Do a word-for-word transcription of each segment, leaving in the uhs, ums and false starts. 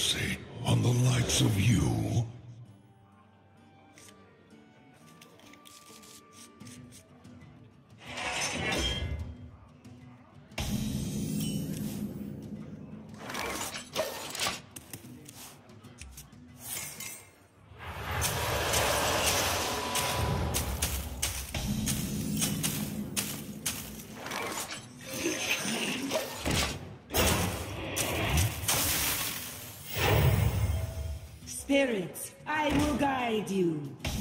mercy on the likes of you. Spirits, I will guide you.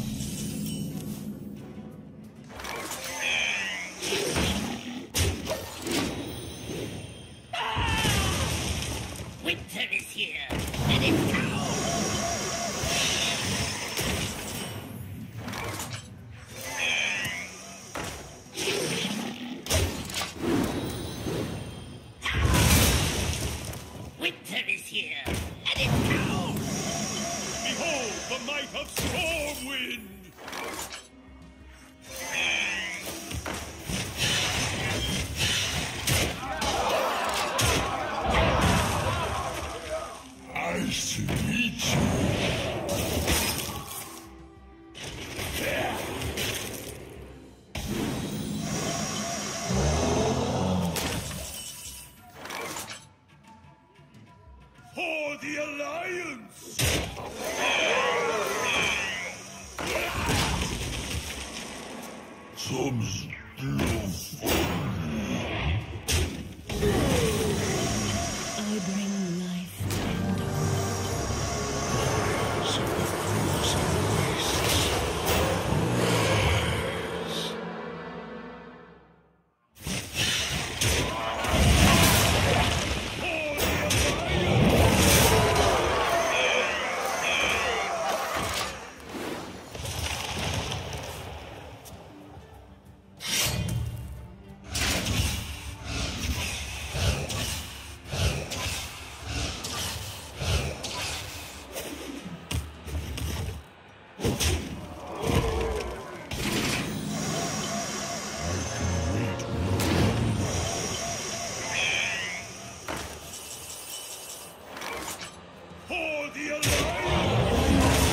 Winter is here, and it's cold. Winter is here, and it's cold. Behold the might of Stormwind! Nice to meet you. For the Alliance! Some still I bring life and of the frozen wastes. For the Alliance!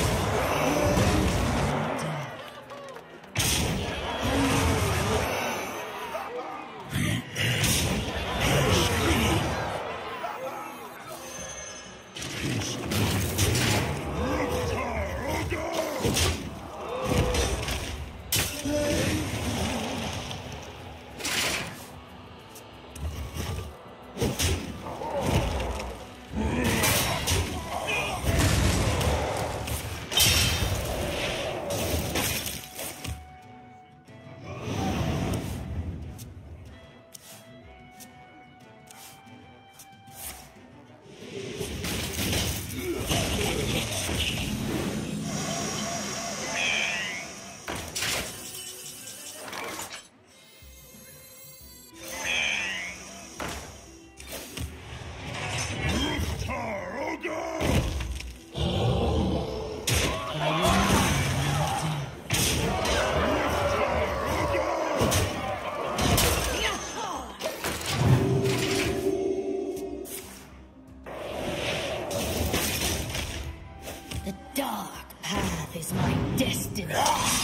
the dark path is my destiny.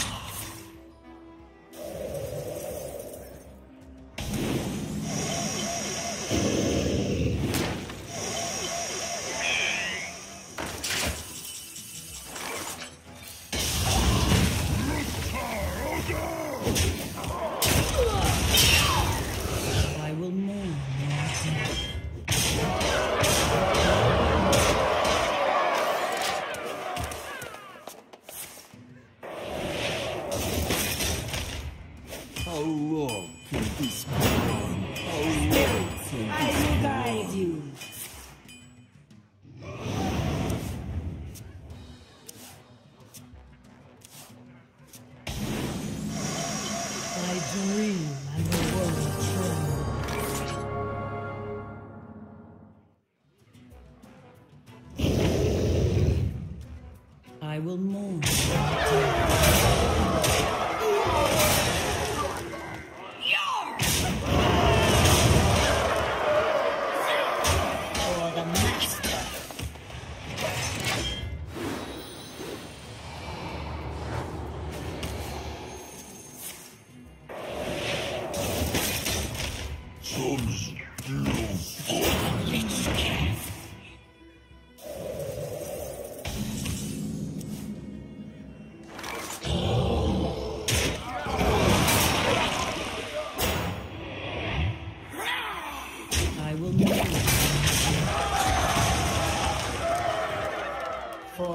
I will mourn your death. How long can this go on? How long can I this will go guide on? you. I dream and the world trembles. I will mourn. For the master.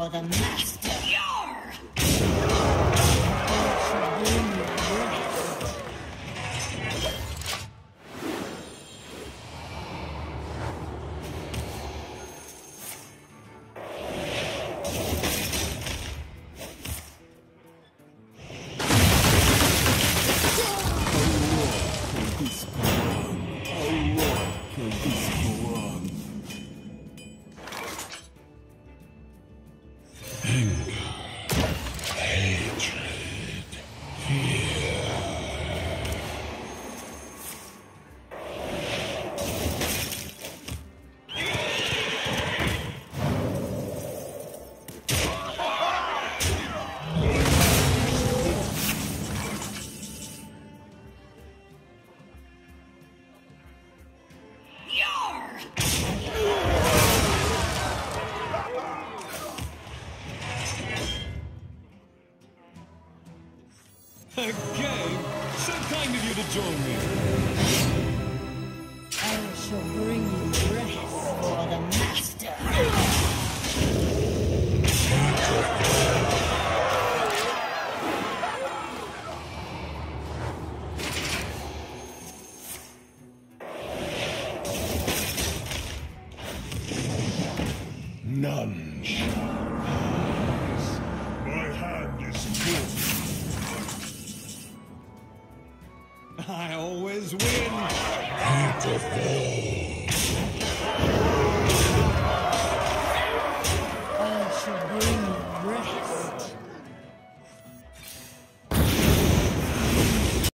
for the master. Yar! Again? So kind of you to join me. I shall bring you rest for the master. None shall pass. My hand is full. I always win. Pitiful.